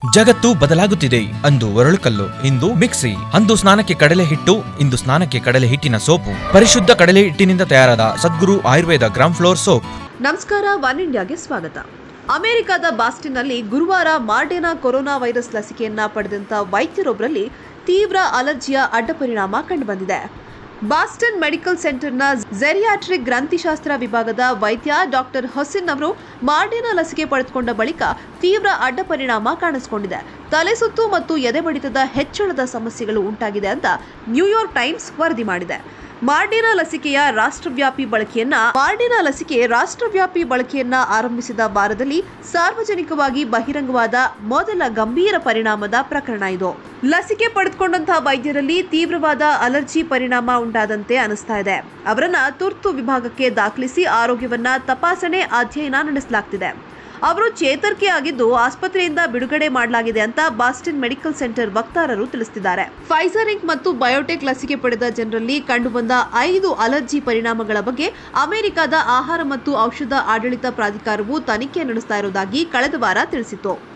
ಜಗತ್ತು ಬದಲಾಗುತ್ತಿದೆ. ಅಂದು ಒರಳುಕಲ್ಲು, ಇಂದು ಮಿಕ್ಸಿ. ಅಂದು ಸ್ನಾನಕ್ಕೆ ಕಡಲೆ ಹಿಟ್ಟು, ಇಂದು ಸ್ನಾನಕ್ಕೆ ಕಡಲೆ ಹಿಟ್ಟಿನ ಸೋಪು. ಪರಿಶುದ್ಧ ಕಡಲೆ ಹಿಟ್ಟಿನಿಂದ ತಯಾರಾದ Sadguru Ayurveda gram flour soap. ನಮಸ್ಕಾರ, ಒನ್ ಇಂಡಿಯಾಗೆ ಸ್ವಾಗತ. ಅಮೆರಿಕದ ಬಾಸ್ಟನ್ನಲ್ಲಿ ಗುರುವಾರ ಮಾರ್ಡೆನಾ ಕೊರೋನಾ ವೈರಸ್ ಲಸಿಕೆಯನ್ನ ಪಡೆದಂತ ವೈದ್ಯರೊಬ್ಬರಲ್ಲಿ ತೀವ್ರ ಅಲರ್ಜಿಯ ಅಡ್ಡಪರಿಣಾಮ ಕಂಡುಬಂದಿದೆ. ಬಾಸ್ಟನ್ ಮೆಡಿಕಲ್ ಸೆಂಟರ್ನ ಜೆರಿಯಾಟ್ರಿಕ್ ಗ್ರಂಥಿಶಾಸ್ತ್ರ ವಿಭಾಗದ ವೈದ್ಯ ಡಾಕ್ಟರ್ ಹೊಸಿನ್ ಅವರು ಮಾರ್ಡೆನಾ ಲಸಿಕೆ ಪಡೆದುಕೊಂಡ ಬಳಿಕ ತೀವ್ರ ಅಡ್ಡಪರಿಣಾಮ ಕಾಣಿಸಿಕೊಂಡಿದೆ. ತಲೆಸುತ್ತು ಮತ್ತು ಎದೆಬಡಿತದ ಹೆಚ್ಚಳದ ಸಮಸ್ಯೆಗಳು ಉಂಟಾಗಿದೆ ಅಂತ ನ್ಯೂಯಾರ್ಕ್ ಟೈಮ್ಸ್ ವರದಿ ಮಾಡಿದೆ. ಮಾರ್ಡೆನಾ ಲಸಿಕೆ ರಾಷ್ಟ್ರವ್ಯಾಪಿ ಬಳಕೆಯನ್ನ ಆರಂಭಿಸಿದ ವಾರದಲ್ಲಿ ಸಾರ್ವಜನಿಕವಾಗಿ ಬಹಿರಂಗವಾದ ಮೊದಲ ಗಂಭೀರ ಪರಿಣಾಮದ ಪ್ರಕರಣ ಇದು. ಲಸಿಕೆ ಪಡೆದುಕೊಂಡಂತಹ ವೈದ್ಯರಲ್ಲಿ ತೀವ್ರವಾದ ಅಲರ್ಜಿ ಪರಿಣಾಮ ಉಂಟಾದಂತೆ ಅನಿಸ್ತಾ ಇದೆ. ಅವರನ್ನ ತುರ್ತು ವಿಭಾಗಕ್ಕೆ ದಾಖಲಿಸಿ ಆರೋಗ್ಯವನ್ನ ತಪಾಸಣೆ ಅಧ್ಯಯನ ನಡೆಸಲಾಗ್ತಿದೆ. ಅವರು ಚೇತರಿಕೆ ಆಗಿದ್ದು ಆಸ್ಪತ್ರೆಯಿಂದ ಬಿಡುಗಡೆ ಮಾಡಲಾಗಿದೆ ಅಂತ ಬಾಸ್ಟನ್ ಮೆಡಿಕಲ್ ಸೆಂಟರ್ ವಕ್ತಾರರು ತಿಳಿಸಿದ್ದಾರೆ. ಫೈಜರ್ ಇಂಕ್ ಮತ್ತು ಬಯೋಟೆಕ್ ಲಸಿಕೆ ಪಡೆದ ಜನರಲ್ಲಿ ಕಂಡುಬಂದ 5 ಅಲರ್ಜಿ ಪರಿಣಾಮಗಳ ಬಗ್ಗೆ ಅಮೆರಿಕದ ಆಹಾರ ಮತ್ತು ಔಷಧ ಆಡಳಿತ ಪ್ರಾಧಿಕಾರವು ತನಿಖೆ ನಡೆಸ್ತಾ ಇರುವುದಾಗಿ ಕಳೆದ ವಾರ ತಿಳಿಸಿತ್ತು.